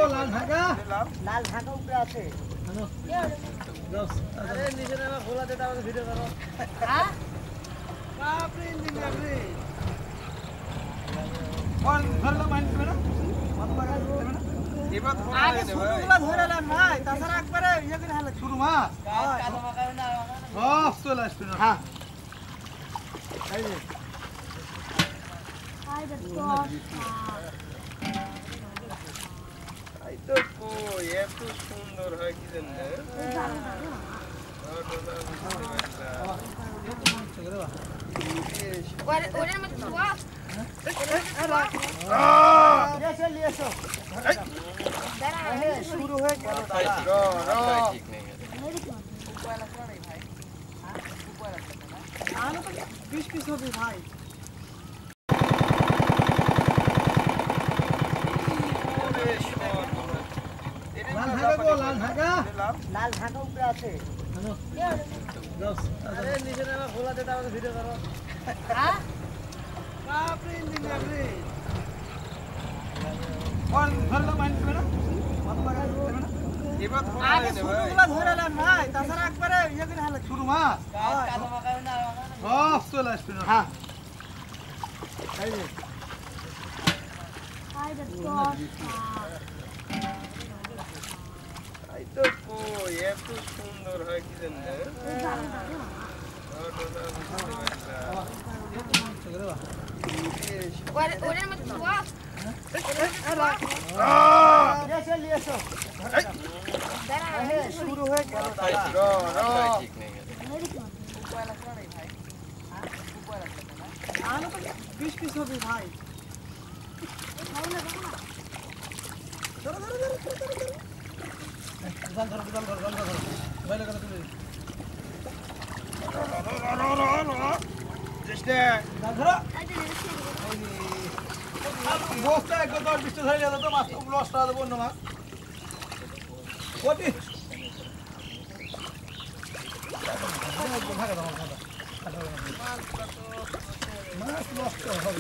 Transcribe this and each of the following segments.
লাল ঢাকা উপরে আছে। আরে নিচে নামা খোলা দে তারপরে ভিডিও করো। হ্যাঁ বাপরে ইঞ্জিনিয়ার রে কোন ধরলো মাইন্ড করে না মাথা লাগা দেবে না এবার ধরে আগে শুরুগুলা ধরে নেন ভাই তাছাড়া একবারে ইয়ে করে হালে শুরু মাছ কাদা মাখাবে না সব চলে আসবে না হ্যাঁ এই যে আইডা তো এই তো কই এত সুন্দর হয় কি জানেন ওরের মধ্যে তো ওয়া শুরু হয়ে গেল। ঠিক নেই বিশ পিস হবে ভাই লাল ঢাকা উপরে আছে। আরে নিচে নামা খোলা দে তারপরে ভিডিও করো। হ্যাঁ বাপরে ইঞ্জিনিয়ার রে কোন ধরলো মাইন্ড করে না মাথা লাগা দেবে না এবার ধরে আগে শুরুগুলা ধরে নেন ভাই তাছাড়া একবারে ইয়ে করে হালে শুরু মাছ কাদা মাখাবে না সব চলে আসবে না হ্যাঁ এই যে আইডা তো এই তো কই এত সুন্দর হয় কি জানেন ওরের মধ্যে তো ওয়া শুরু হয়ে গেল। ঠিক নেই বিশ পিস হবে ভাই বস্তা একবার 10-20 ধরে গেল তো মাছ লস টাকা দেবো অন্য মাছ কটি মাছ নষ্ট হবে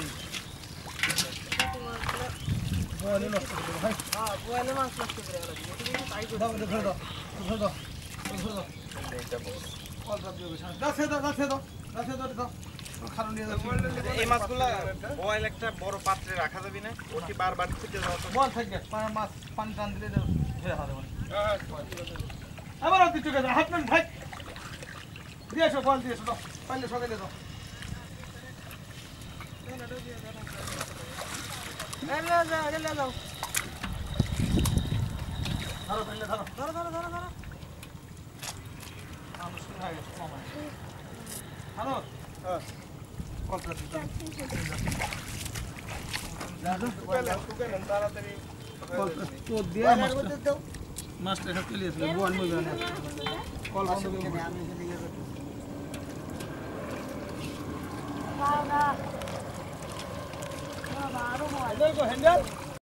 বলে নষ্ট করে ভাই হ্যাঁ বলে মাছ নষ্ট করে গেল তাই করে দাও ধরে দাও ধরে দাও ধরে দাও এটা বল কল দাও দাও দাও খানো নিয়ে যাও এই মাছগুলা বয়েল একটা বড় পাত্রে রাখা যাবে না ওটি বারবার খুঁজে যাওয়া তো বল থাকে মাছ পানি টান দিলে ধরে হবে আবার কিছু কথা হাত মান ভাই দিয়েছো বল দিয়েছো দাও পাইলে সকালে দাও যাও ধরো পাইলে ধরো মুশকিল হয়ে গেছে মামা হ্যালো কলটা দিতে শুকালেন তাড়াতাড়ি তো দিয়ে মাছটা সব চলে আসবে বোন মজা না কল বন্ধ করে আমি এদিকে বাবা বাবা আরো হ্যান্ডেল